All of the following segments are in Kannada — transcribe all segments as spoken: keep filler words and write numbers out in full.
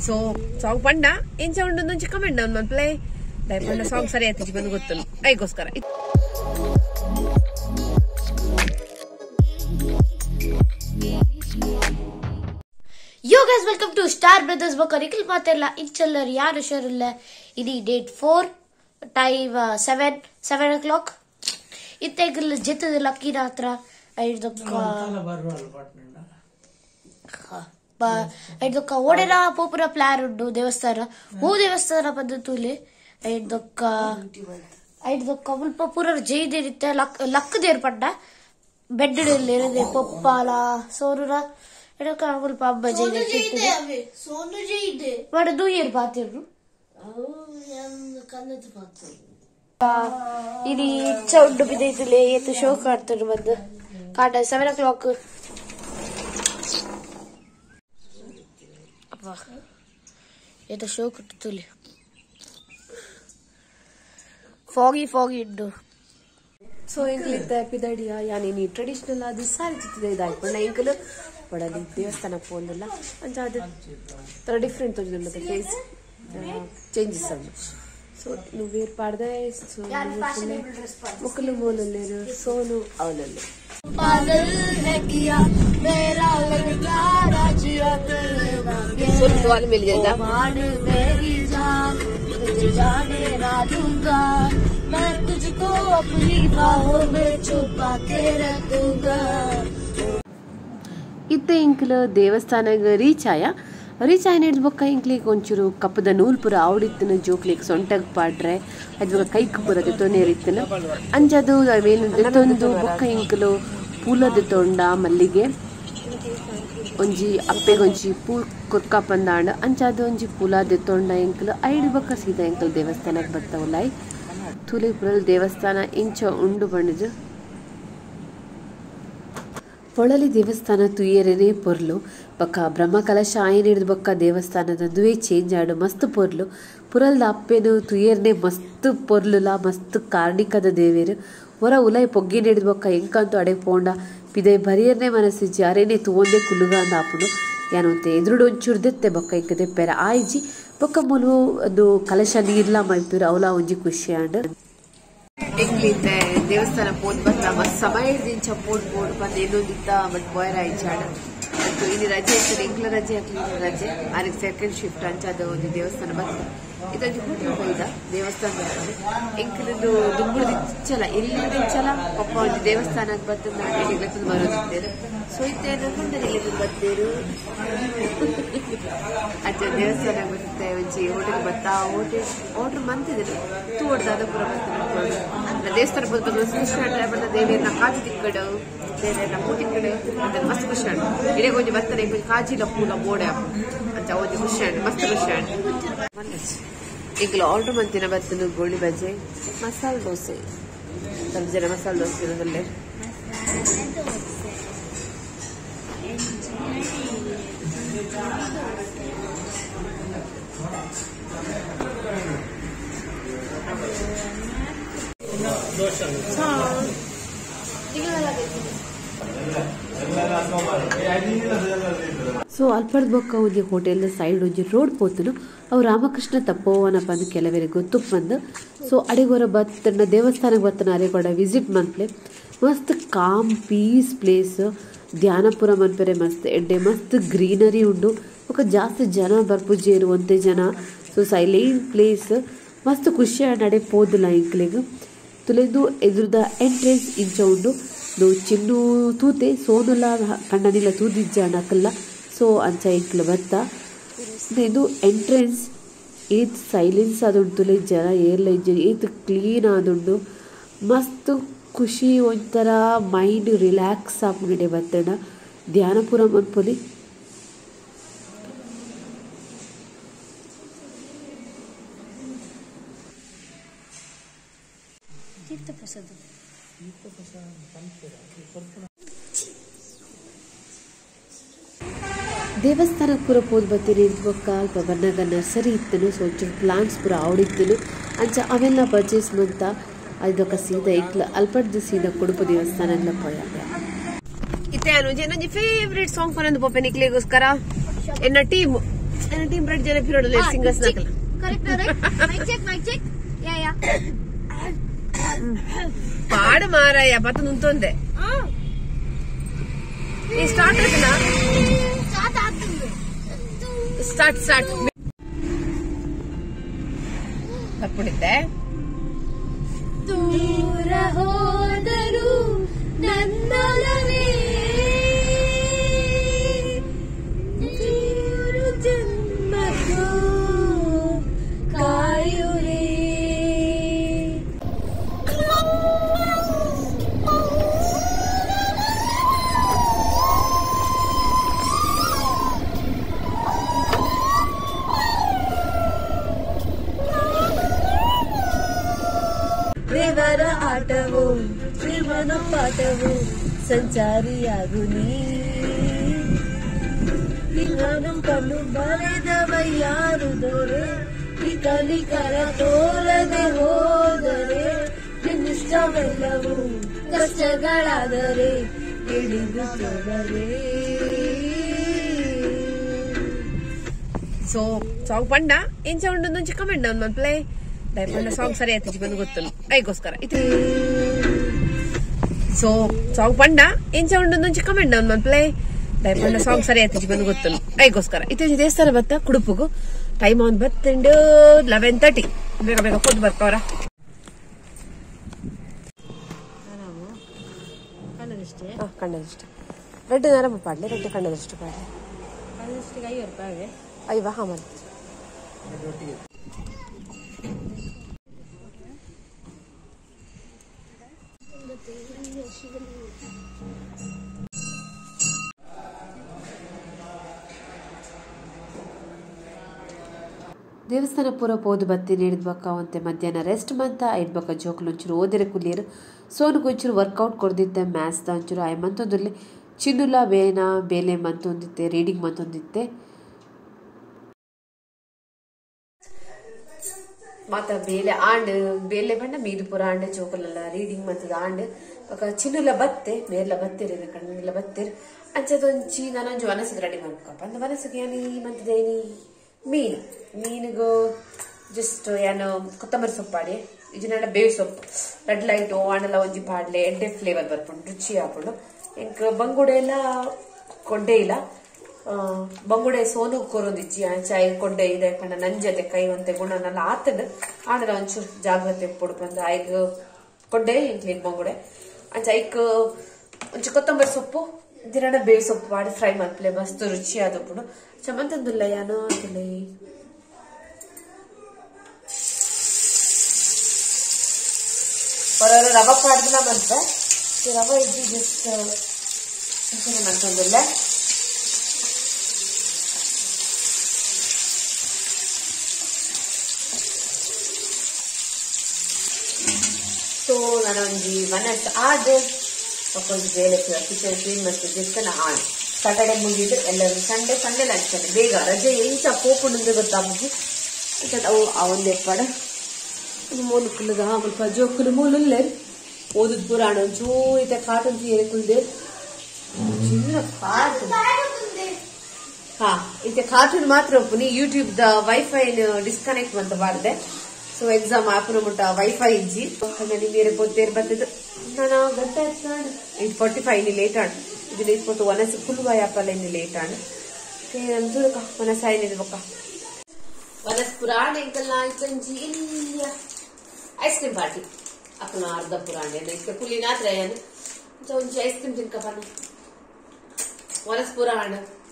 ಸೊ ಸಾಂಗ್ ಪಂಡ ಇಂಚ ಉಂಡೊಂದು ಕಮೆಂಟ್ ಡೌನ್ ಮನ್ಪ್ಲೆ ದಯ ಪಂಡ ಸಾಂಗ್ ಸರಿ ಆಯ್ತು ಬಂದು ಗೊತ್ತು ಐಗೋಸ್ಕರ. Yo guys, welcome to Star Brothers Boka Nikil Materla Inchallar yaru sharulla idi date four time uh, seven seven o'clock ittegil jetadu lucky ratra idokka ba idokka odera popura player undu devasthana ho devasthana paddhatule idokka idokka ulpa pura jeyide irutte luck der padda bed illi irade poppala sorura ಇದಕ್ಕೆ ಸ್ವಲ್ಪ ಹಬ್ಬ ಜೈದೆ ಸೋನು ಜೈದೆ ವಾಡ ದೂ ಇಯರ್ ಪಾತಿರು ಕನ್ನಡ ಪಾತಿರು ಇದು ಚೌಡ್ ಬಿದ್ದೈತಲೆ ಏತು ಶೋ ಕಾಡ್ತಾರೆ ಬಂದು ಕಾಟ ಸೆವೆನ್ ಓ ಕ್ಲಾಕ್ ಅಪ್ಪ ಏತು ಶೋ ಕಟ್ಟುತ್ತಲೆ ಫಾಗಿ ಫಾಗಿ ಇದ್ದು ಸೊ ಇಂಕ್ಲಿದ್ದ ಪಿದಡಿಯ ಯಾನಿ ನೀ ಟ್ರೆಡಿಷನಲ್ ಆದ ಸಾರಿ ಚಿತ್ತಿದೆ ಇದಾಯ್ಪಣ್ಣ ಇಂಕಲು ಪಡಲಿ ದೇವಸ್ಥಾನಕ್ಕೆ ಹೋಗಲಿಲ್ಲ ಅಂತ ಅದು ಥರ ಡಿಫ್ರೆಂಟ್ ತೋರಿಸಿಲ್ಲ ಮತ್ತೆ ಫೇಸ್ ಚೇಂಜಸ್ ಅವು. ಸೊ ನೀವು ವೇರ್ ಪಾಡ್ದೆ ಮುಕ್ಕಲು ಮೂಲಲ್ಲೇರು ಸೋನು ಅವಲಲ್ಲಿ ಸ್ವಲ್ಪ ವಾಲ್ ಮೇಲೆ ಜಾಯ್ದಾ मैं तुझको अपनी बाहों में छुपा के रखूंगा. ಇತ್ತೆ ಇಂಕ್ಲು ದೇವಸ್ಥಾನಕ್ಕೆ ರೀಚ್ ಆಯ ರೀಚ್ ಆಯ್ನ ಹಿಡ್ಬೊಕ್ಕ ಇಂಕ್ಲಿಗೆ ಒಂಚೂರು ಕಪ್ಪದ ನೂಲ್ ಪುರ ಅವಡಿತ್ತನ ಜೋಕ್ಲಿಗೆ ಸೊಂಟಗೆ ಪಾಡ್ರೆ ಅದ್ವಾಗ ಕೈಕ್ ಪುರದ ತೊನೇರಿತ್ತನ ಅಂಜದು ಅವೇನೊಂದು ಬೊಕ್ಕ ಇಂಕ್ಲು ಪೂಲದ ತೊಂಡ ಮಲ್ಲಿಗೆ ಒಂಜಿ ಅಪ್ಪೆಗೊಂಜಿ ಪೂ ಕೊರ್ಕ ಪಂದಾಂಡ ಅಂಚಾದ ಒಂಜಿ ಪೂಲಾದ ತೊಂಡ ಇಂಕ್ಲು ಐದು ಬೊಕ್ಕ ಸೀದಾ ಇಂಕ್ಲು ದೇವಸ್ಥಾನಕ್ಕೆ ಬರ್ತಾವಲ್ಲ ತುಲಿಪುರಲ್ ದೇವಸ್ಥಾನ ಇಂಚ ಉಂಡು ಬಂಡದು ಪೊಳಲಿ ದೇವಸ್ಥಾನ ತುಯ್ಯರೇನೆ ಪೊರ್ಲು ಬೊಕ್ಕ ಬ್ರಹ್ಮಕಲಶ ಆಯ್ನ ಹಿಡಿದು ಬೊಕ್ಕ ದೇವಸ್ಥಾನದಂದುವೇ ಚೇಂಜ್ ಆಡು ಮಸ್ತ್ ಪೊರ್ಲು ಪುರಲ್ದ ಅಪ್ಪೆನು ತುಯ್ಯರ್ನೆ ಮಸ್ತ್ ಪೊರ್ಲುಲ ಮಸ್ತ್ ಕಾರ್ಣಿಕದ ದೇವೇರು ಹೊರ ಉಲೈ ಪೊಗ್ಗಿನ ಹಿಡಿದು ಬೊಕ್ಕ ಎಂಕಂತೂ ಅಡೆ ಪೋಂಡ ಪಿದೆ ಬರಿಯರ್ನೆ ಮನಸ್ಸಿಜ್ಜಿ ಅರೇನೆ ತೂವೊಂದೆ ಕುಲುಗ ಅಂದ ಆಪುಂಡು ಯಾನೊಂತೆ ಎದುರುಡು ಒಂಚೂರು ದೆತ್ತೆ ಬೊಕ್ಕ ಇಂಕದೆ ಪೆರ ಆಯ್ಜಿ ಬೊಕ್ಕ ಮುಲು ಅದು ಕಲಶ ನೀರ್ಲ ಮಲ್ಪಿರು ಅವಲ ಒಂಜಿ ಖುಷಿ ಆಂಡ್ ಎಂಗ್ಲಿದ್ದೆ ದೇವಸ್ಥಾನ ಪೋದ್ ಬಂದ ಮಸ್ತ್ ಸಮಯದಿಂದ ಪೋಡ್ ಪೋಡ್ ಬಂದು ಇನ್ನೊಂದಿತ್ತ ಬಟ್ ಬಾಯ್ರ ಆಯ್ಚಾಡ ಮತ್ತು ಇಲ್ಲಿ ರಜೆ ಇರ್ತದೆ ಎಂಕ್ಲ ರಜೆ ಹಾಕ್ಲಿ ರಜೆ ಆರಿಗೆ ಸೆಕೆಂಡ್ ಶಿಫ್ಟ್ ಅಂಚಾದ ಒಂದು ದೇವಸ್ಥಾನ ಬಂದ ಇದೊಂದು ಹೋಟೆಲ್ ಬೈದ ದೇವಸ್ಥಾನ ಎಂಕ್ಲದು ದುಂಬುಳು ದಿಚ್ಚಲ ಎಲ್ಲಿ ದಿಚ್ಚಲ ಪಪ್ಪ ಒಂದು ದೇವಸ್ಥಾನಕ್ಕೆ ಬರ್ತದೆ ನಾಟಕ ಬರೋದಿದ್ದೇನೆ ಸೊ ಇತ್ತೇನು ಮುಂದೆ ಬರ್ತೇರು ಅಜ್ಜ ದೇವಸ್ಥಾನ ಬರುತ್ತೆ ಒಂಚಿ ಹೋಟೆಲ್ ಬತ್ತಾ ಹೋಟೆಲ್ ಆರ್ಡರ್ ಮಂತಿದ್ರು ತೂ ಹೊಡ್ದಾದ ಪುರ ಬರ್ತಾರೆ ದೇವಸ್ಥಾನ ಬಂದು ಖುಷಿ ಆಡ್ರೆ ಬಂದ ದೇವಿಯರ್ನ ಕಾಜಿ ತಿಕ್ಕಡು ದೇವಿಯರ್ನ ಪೂ ತಿಕ್ಕಡು ಅದನ್ನ ಮಸ್ತ್ ಖುಷಿ ಆಡು ಇಡೇ ಕೊಂಚ ಬರ್ತಾರೆ ಕೊಂಚ ಕಾಜಿಲ ಪೂಲ ಬೋಡೆ ಅಂತ ಒಂದು ಖುಷಿ ಆಡು ಮಸ್ತ್ ಖುಷಿ ಆಡು ಈಗಲೂ ಆರ್ಡರ್ ಮಂತಿನ ಬರ್ತನು ಗೋಳಿ ಬಜ್ಜೆ ಮಸಾಲೆ ದೋಸೆ ಸ್ವಲ್ಪ ಜನ ಮಸಾಲೆ ದೋಸೆ ಇರೋದಲ್ಲೇ ಸೊ ಅಲ್ಪಡ್ ಬೊಕ್ಕ ಒಂಜಿ ಹೋಟೆಲ್ ಸೈಡ್ ಒಂಜಿ ರೋಡ್ ಪೋತುನು ಅವು ರಾಮಕೃಷ್ಣ ತಪ್ಪೋವನ ಬಂದು ಕೆಲವರಿಗೆ ಗೊತ್ತು ಬಂದು ಸೊ ಅಡಿಗೊರ ಬತ್ತನ ದೇವಸ್ಥಾನಕ್ಕೆ ಬತ್ತನ ಅರೆಗೊಡ ವಿಸಿಟ್ ಮನ್ಪ್ಲೆ ಮಸ್ತ್ ಕಾಮ್ ಪೀಸ್ ಪ್ಲೇಸ್ ಧ್ಯಾನಪುರ ಮನ್ಪೆರೆ ಮಸ್ತ್ ಎಡ್ಡೆ ಮಸ್ತ್ ಗ್ರೀನರಿ ಉಂಡು ఒక ಜಾಸ್ತಿ ಜನ ಬರ್ಪುಜೇರು ಒಂದೇ ಜನ ಸೊ ಸೈಲೆಂಟ್ ಪ್ಲೇಸ್ ಮಸ್ತ್ ಖುಷಿ ನಡೆ ಪೋದುಲ ಇಂಕ್ಲೆಗ್ ತುಲೆದು ಎದುರುದ ಎಂಟ್ರೆನ್ಸ್ ಇಂಚ ಉಂಡು ನು ಚಿನ್ನು ತೂತೆ ಸೋನುಲ ಕಣ್ಣನಿಲ ತೂದಿಜ್ಜ ನಕಲ್ಲ ಸೊ ಅಂಚ ಇಂಕ್ಲ ಬತ್ತ ಇದು ಎಂಟ್ರೆನ್ಸ್ ಏತ್ ಸೈಲೆನ್ಸ್ ಆದುಂಡು ತುಲೆ ಜನ ಏರ್ಲ ಇಜ್ಜೆ ಏತ್ ಕ್ಲೀನ್ ಆದುಂಡು ಮಸ್ತ್ ಖುಷಿ ಒಂಥರ ಮೈಂಡ್ ರಿಲ್ಯಾಕ್ಸ್ ಆಪುಂಡೆ ಬತ್ತಣ ಧ್ಯಾನಪುರ ಮನ್ಪೊಲಿ ದೇವಸ್ಥಾನಕ್ಕೆ ಪೂರ ಪೋದು ಬರ್ತೀನಿ ಬೊಕ್ಕ ಅಲ್ಪ ಬಣ್ಣಗ ನರ್ಸರಿ ಇತ್ತನು ಸೊ ಒಂಚೂರು ಪ್ಲಾಂಟ್ಸ್ ಪೂರ ಆವಡಿತ್ತನು ಅಂಚ ಅವೆಲ್ಲ ಪರ್ಚೇಸ್ ಮಂತ ಅದೊಕ್ಕ ಸೀದಾ ಇಕ್ಲ ಅಲ್ಪಡ್ದು ಸೀದಾ ಕೊಡುಪು ದೇವಸ್ಥಾನ ಪೋಯ ಇತ್ತೆ ಅನುಜೆ ನಂಜಿ ಫೇವ್ರೇಟ್ ಸಾಂಗ್ ಫನಂದು ಪೋಪೆ ನಿಕ್ಲೆಗೋಸ್ಕರ ಎನ್ನ ಟೀಮ್ ಟೀಮ್ ರೆಡ್ ಜನ ಪಿರೋಡಲ್ಲಿ ಸಿಂಗರ್ಸ್ ನಾಕಲ್ಲ correct correct mic check mic check yeah yeah ಪಾಡು ಮಾರಾಯ ಪತ್ತು ನುಂತೊಂದೆ ಈ ಸ್ಟಾರ್ಟ್ ಆಯ್ತನಾ ಸ್ಟಾರ್ಟ್ ಆಗ್ತದೆ ಸ್ಟಾರ್ಟ್ ಸ್ಟಾರ್ಟ್ ತಪ್ಪಿಡಿದ್ದೆ ದೂರ ಹೋದರು ನನ್ನೊಲವೇ ನೂರು ಜನ್ಮಕ್ಕೂ ಕಾಯುವೆ ದೇವರ ಆಟವು ಜೀವನ ಪಾಠವು ಸಂಚಾರಿಯಾಗು ನೀನು ಕಣ್ಣು ಬರೆದವ ಯಾರು ದೊರೆ ಈ ಕಲಿಕರ ತೋರದೆ ಹೋದರೆ ನಿನ್ನಿಷ್ಟವೆಲ್ಲವೂ ಕಷ್ಟಗಳಾದರೆ ಹಿಡಿದು ತೊಡರೆ ಸೊ ಸಾಂಗ್ ಪಂಡ ಏನ್ ಸೌಂಡ್ ಒಂದೊಂದು ಕಮೆಂಟ್ ನನ್ನ ಪ್ಲೇ ದಯಪಂಡ ಸಾಂಗ್ ಸರಿ ಆಯ್ತು ಬಂದು ಗೊತ್ತಲ್ಲ ಐಗೋಸ್ಕರ ಇದು ಸೊ ಸಾಂಗ್ ಪಂಡ ಏನ್ ಸೌಂಡ್ ಒಂದೊಂದು ಕಮೆಂಟ್ ನನ್ನ ಪ್ಲೇ ದಯಪಂಡ ಸಾಂಗ್ ಸರಿ ಆಯ್ತು ಬಂದು ಗೊತ್ತಲ್ಲ ಐಗೋಸ್ಕರ ಇದು ದೇವಸ್ಥಾನ ಬತ್ತ ಕುಡುಪುಗು ಟೈಮ್ ಆನ್ ಬತ್ತಂಡು ಲೆವೆನ್ ತರ್ಟಿ ಬೇಗ ಬೇಗ ಕೊಟ್ಟು ಬರ್ತಾವ್ರ ಕಣ್ಣದಿಷ್ಟ ರೆಡ್ ನರಮ ಪಾಡ್ಲಿ ರೆಡ್ ಕಣ್ಣದಷ್ಟು ಪಾಡ್ಲಿ ಐವ ಹಾ ಮತ್ತೆ ದೇವಸ್ಥಾನ ಪೂರ ಪೋದು ಬತ್ತಿ ನೀಡಿದ್ಬಕ್ಕ ಅವಂತೆ ಮಧ್ಯಾಹ್ನ ರೆಸ್ಟ್ ಬಂತ ಐಡ್ಬಕ್ಕ ಜೋಕ್ಲು ಒಂಚೂರು ಓದಿರೆ ಕುಲಿಯರು ಸೋನುಗೆ ಒಂಚೂರು ವರ್ಕೌಟ್ ಕೊಡ್ದಿತ್ತೆ ಮ್ಯಾಥ್ಸ್ದ ಒಂಚೂರು ಆಯ್ ಮಂತೊಂದಿರ್ಲಿ ಚಿನ್ನುಲ ಬೇನ ಬೇಲೆ ಮಂತೊಂದಿತ್ತೆ ರೀಡಿಂಗ್ ಮಂತೊಂದಿತ್ತೆ ಮಾತ ಬೇಲೆ ಆಂಡ್ ಬೇಲೆ ಬಂಡ ಮೀದು ಪುರ ಆಂಡೆ ಜೋಕಲಲ್ಲ ರೀಡಿಂಗ್ ಮಂತದ ಆಂಡ್ ಚಿನ್ನುಲ ಬತ್ತೆ ಮೇರ್ಲ ಬತ್ತಿರಿ ಕಣ್ಣಿಲ್ಲ ಬತ್ತಿರಿ ಅಂಚದೊಂಚಿ ನಾನೊಂಚು ವನಸಿಗೆ ರೆಡಿ ಮಾಡ್ಕಪ್ಪ ಅಂದ ವನಸಿಗೆ ಏನಿ ಮಂತದೇನಿ ಮೀನು ಮೀನಿಗೂ ಜಸ್ಟ್ ಏನು ಕೊತ್ತಂಬರಿ ಸೊಪ್ಪು ಪಾಡಿ ಇದನ್ನೆಲ್ಲ ಬೇವು ಸೊಪ್ಪು ರೆಡ್ ಲೈಟ್ ಆಣೆಲ್ಲ ಒಂಜಿ ಪಾಡ್ಲೆ ಎಡ್ಡೆ ಫ್ಲೇವರ್ ಬರ್ಪುಂಡು ರುಚಿ ಹಾಕೊಂಡು ಇಂಕ ಬಂಗುಡೆ ಎಲ್ಲ ಕೊಡ್ಡೆ ಇಲ್ಲ ಬಂಗುಡೆ ಸೋನು ಕೊರೊಂದಿಜ್ಜಿ ಚಾಯ್ ಕೊಡ್ಡೆ ಇದೆ ಕಣ್ಣ ನಂಜತೆ ಕೈ ಒಂತೆ ಗುಣನೆಲ್ಲ ಆತದ ಆಣೆಲ್ಲ ಒಂಚೂರು ಜಾಗ್ರತೆ ಪುಡು ಬಂದು ಐಗ್ ಕೊಡ್ಡೆ ಇಂಕ್ಲಿಗ್ ಬಂಗುಡೆ ಅಂಚ ಐಕ್ ಒಂಚು ಕೊತ್ತಂಬರಿ ಸೊಪ್ಪು ದಿನ ಬೇವು ಸೊಪ್ಪು ಮಾಡಿ ಫ್ರೈ ಮಾಡ್ಪ್ಲೆ ಮಸ್ತ್ ರುಚಿ ಆದ ಪುಡು ಚಮಂತಂದಿಲ್ಲ ಯಾನೋ ಅಂತಿಲ್ಲ ಹೊರ ರವ ಪಾಡ್ದಿಲ್ಲ ಮಂತ ರವ ಇದ್ದು ಜಸ್ಟ್ ಮಂತಂದಿಲ್ಲ ಸೊ ನಾನೊಂದು ಮನಸ್ಸು ಆದ ಒಂದು ಬೇಳೆ ಕಿಚನ್ ಕ್ಲೀನ್ ಮತ್ತು ಜಸ್ಟ್ ನಾ ಆಡ್ ಸಾಟರ್ಡೆ ಮುಗಿದು ಎಲ್ಲರೂ ಸಂಡೆ ಸಂಡೆ ಲಂಚ್ ಬೇಗ ರಜೆ ಎಂಚ ಪೋಪುಂಡು ಗೊತ್ತಾಗಿ ಅವು ಅವೊಂದು ಎಪ್ಪಡ ಮೂಲು ಕುಲ್ಲದ ಮುಲ್ಪ ಜೋಕುಲು ಮೂಲುಲ್ಲೆ ಓದುದ್ ಪುರಾಣ ಒಂಚೂ ಇತ್ತೆ ಕಾಟನ್ ಸೀರೆ ಕುಲ್ದೆ ಚಿನ್ನ ಕಾಟನ್ ಹಾ ಇತ್ತೆ ಕಾಟನ್ ಮಾತ್ರ ಒಪ್ಪುನಿ ಯೂಟ್ಯೂಬ್ ದ ವೈಫೈ ಡಿಸ್ಕನೆಕ್ಟ್ ಅಂತ ಮಾಡಿದೆ ಸೊ ಎಕ್ಸಾಮ್ ಹಾಕಿನ ಮುಟ್ಟ ವೈಫೈ ಇಜ್ಜಿ ಹಾಗಾಗಿ ಬೇರೆ ಪೊತ್ತೇರು ಬರ್ತದೆ ನಾನು ಗಂಟೆ ಹಚ್ಚಾಂಡ್ ಇದು ಫಾರ್ಟಿ ಫೈವ್ ಇನ್ನು ಲೇಟ್ ಆಂಡ್ ಇದು ಇಪ್ಪತ್ತು ಒನಸು ಕುಲ್ವ ಯಾಪಲ್ಲ ಇನ್ನು ಲೇಟ್ ಆಂಡ್ ಅಂತೂ ಒನಸಾಯಿ ನಿಲ್ಬಕ್ಕ ಒನಸ್ ಪುರಾಣ ಎಂಕಲ್ನ ಆಯ್ತಂಜಿ ಇಲ್ಲ ಐಸ್ ಕ್ರೀಮ್ ಪಾರ್ಟಿ ಅಪ್ಪನ ಅರ್ಧ ಪುರಾಣ ಇಕ್ಕೆ ಪುಲಿ ನಾತ್ರ ಏನು ಒಂಚಿ ಐಸ್ ಕ್ರೀಮ್ ತಿನ್ಕಪ್ಪನ ಒನಸ್ ಪುರಾಣ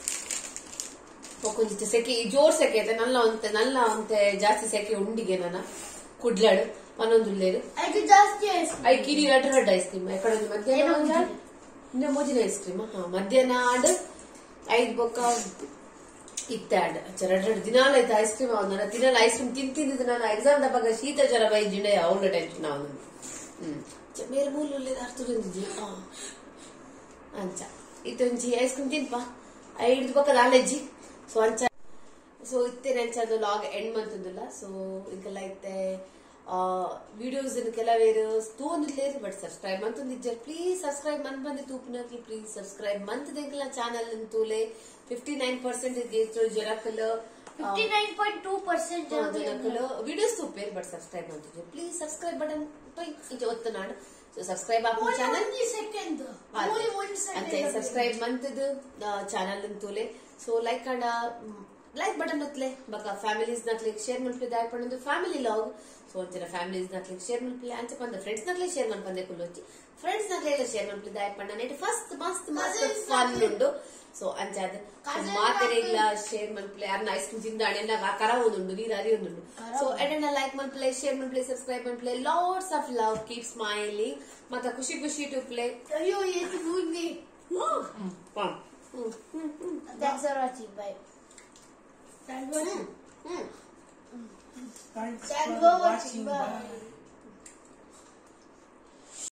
ಕೊಂಚ ಸೆಕೆ ಜೋರ್ ಸೆಕೆ ಐತೆ ನಲ್ಲ ಒಂತೆ ನಲ್ಲ ಒಂತೆ ಜಾಸ್ತಿ ಸೆಕೆ ಉಂಡಿಗೆ ನನ್ನ ಕುಡ್ಲಾಡು ಮನೊಂದುಲ್ಲೇರು ಐ ಕಿಡಿ ರೆಡ್ ರೆಡ್ ಐಸ್ ಕ್ರೀಮ್ ಎಕಡೆ ಮಧ್ಯಾಹ್ನ ಇನ್ನ ಮೋಜಿನ ಐಸ್ ಕ್ರೀಮ್ ಹಾ ಮಧ್ಯಾಹ್ನ ಆಡ್ ಐದ್ ಬೊಕ್ಕ ಇತ್ತ ಆಡ್ ರೆಡ್ ರೆಡ್ ದಿನಾಲ ಐತೆ ಐಸ್ ಕ್ರೀಮ್ ಅವನ ದಿನಾಲ ಐಸ್ ಕ್ರೀಮ್ ತಿನ್ ತಿಂದಿದ್ದು ನಾನು ಎಕ್ಸಾಮ್ ದಬ್ಬಾಗ ಶೀತ ಜ್ವರ ಬೈಜಿಂಡೆ ಅವಳ ಟೆನ್ಷನ್ ಅವನು ಹ್ಮ್ ಬೇರೆ ಮೂಲ ಅರ್ಥದಿದ್ದಿ ಅಂಚ ಇತ್ತೊಂಜಿ ಐಸ್ ಕ್ರೀಮ್ ತಿನ್ಪ ಐದು ಬೊಕ್ಕ ನಾಲೆಜ್ಜಿ ಸೊ ಅಂಚ ಸೊ ಇತ್ತೇನೆ ಅಂಚದು ಲಾಗ್ ಎಂಡ್ ಮಂತದಿಲ್ಲ ಸೊ ಇಂಕೆಲ್ಲ ಇತ್ತೆ ವಿಡಿಯೋಸ್ ಕೆಲವೇರು ತೂಂದಿಲ್ಲೇರು ಬಟ್ ಸಬ್ಸ್ಕ್ರೈಬ್ ಮಂತೊಂದಿಜ್ಜರ್ ಪ್ಲೀಸ್ ಸಬ್ಸ್ಕ್ರೈಬ್ ಮನ್ ಬಂದಿ ತೂಪಿನಕ್ಲಿ ಪ್ಲೀಸ್ ಸಬ್ಸ್ಕ್ರೈಬ್ ಮಂತದೆಂಕಲ ಚಾನಲ್ ತೂಲೆ ಫಿಫ್ಟಿ ನೈನ್ ಪರ್ಸೆಂಟ್ ಗೇತ್ರ ಜನಕಲ್ fifty nine point two percent ಜನಕಲ್ ವಿಡಿಯೋಸ್ ತೂಪೇರ್ ಬಟ್ ಸಬ್ಸ್ಕ್ರೈಬ್ ಮಾಡ್ತಿದ್ರು ಪ್ಲೀಸ್ ಸಬ್ಸ್ಕ್ರೈಬ್ ಬಟನ್ ಇದು ಒತ್ತು ನಾಡು ಸೊ ಸಬ್ಸ್ಕ್ರೈಬ್ ಆಪು ಚಾನಲ್ ಸೆಕೆಂಡ್ ಅಂತ ಸಬ್ಸ್ಕ್ರೈಬ್ ಮಂತದ ಚಾನಲ್ ಅಂತೂಲೆ so like and like button ಒತ್ತಲೆ ಬಕ ಫ್ಯಾಮಿಲೀಸ್ ನಕ್ಲೆ ಶೇರ್ ಮಲ್ಪೆ ದಾಯ್ ಪಣ್ಣದು ಫ್ಯಾಮಿಲಿ ಲಾಗ್ ಸೊ ಅಂಚಿನ ಫ್ಯಾಮಿಲೀಸ್ ನಕ್ಲೆ ಶೇರ್ ಮಲ್ಪೆ ಅಂಚ ಪಂದ ಫ್ರೆಂಡ್ಸ್ ನಕ್ಲೆ ಶೇರ್ ಮಲ್ಪಂದೆ ಕುಲ್ಲೊಚ್ಚಿ ಫ್ರೆಂಡ್ಸ್ ನಕ್ಲೆ ಶೇರ್ ಮಲ್ಪೆ ದಾಯ್ ಪಣ್ಣ ನೆಟ್ ಫಸ್ಟ್ ಮಸ್ತ್ ಮಸ್ತ್ ಫನ್ ಉಂಡು ಸೊ ಅಂಚಾದ ಮಾತೆರೆಗ್ಲ ಶೇರ್ ಮಲ್ಪೆ ಅರ್ನ ಐಸ್ ಕ್ರೀಮ್ ತಿಂದ ಅಣ್ಣ ಕರ ಒಂದುಂಡು ನೀರು ಅರಿಯೊಂದುಂಡು ಸೊ ಎಡನ್ನ ಲೈಕ್ ಮಲ್ಪೆ ಶೇರ್ ಮಲ್ಪೆ ಸಬ್ಸ್ಕ್ರೈಬ್ ಮಲ್ಪೆ lots of love keep smiling ಮತ್ತ ಖುಷಿ ಖುಷಿ ಟು ಪ್ಲೇ ಅಯ್ಯೋ ಏತು ಬೂಂದಿ thanks for watching bye Thanks for watching. Bye.